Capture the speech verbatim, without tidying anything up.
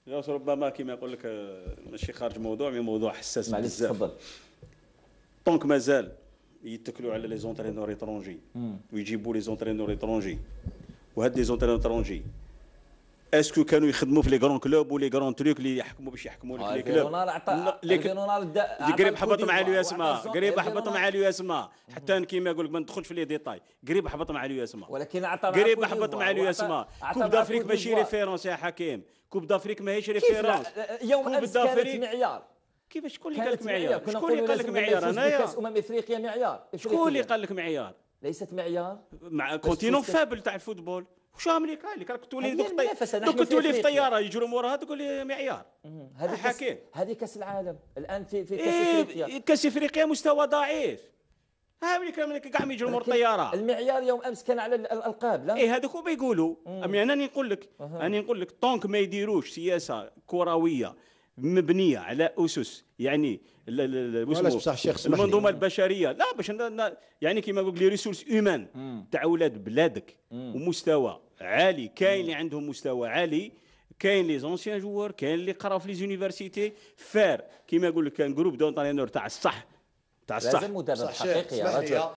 ربما كما يقول لك ماشي خارج موضوع مي موضوع حساس معليش بزاف. تفضل. طونك مازال يتكلوا على لي زونترينور ايترونجي ويجيبوا لي زونترينور ايترونجي، وهاد لي زونترينور ايترونجي اسكو كانوا يخدموا في لي غران كلوب ولي غران تروك اللي يحكموا باش يحكموا لك لي كلوب؟ اللي قريب هبط مع اليو اس ما قريب هبط مع اليو اس ما حتى كيما يقول لك ما ندخلش في لي ديتاي، قريب هبط مع اليو اس ما ولكن عطى قريب هبط مع اليو اس ما. كوب دافريك ماشي ريفيرونس يا حكيم، كوب دافريك ماهيش ريفيرونس. يوم امس كانت معيار. كيفاش شكون اللي قال لك معيار؟ شكون اللي قال لك معيار؟ انايا كاس امم افريقيا معيار. شكون اللي قال لك معيار؟ ليست معيار مع كونتينون فابل تاع الفوتبول. واش عامل لك قال لك راك تولي دوك دوك تولي في طياره يجروا موراها تقول لي معيار. هذه حكيم هذه كاس العالم الان في في كاس افريقيا. كاس افريقيا مستوى ضعيف. ها ملي كانوا كاع ما يجروا مور الطياره. المعيار يوم امس كان على الالقاب. لا ايه هذوك هما يقولوا. امي انا نقول لك انا نقول لك طونك ما يديروش سياسه كرويه مبنيه على اسس يعني المنظومه البشريه، لا باش يعني كيما نقول لي ريسورس هيومان تاع ولاد بلادك ومستوى عالي. كاين اللي عندهم مستوى عالي، كاين لي زونسيان جوار، كاين اللي قراو في لي زونيفرسيتي فار كيما يقول لك كان جروب دونترينور تاع الصح تاع الصح. لازم مدرب حقيقي يا رجل.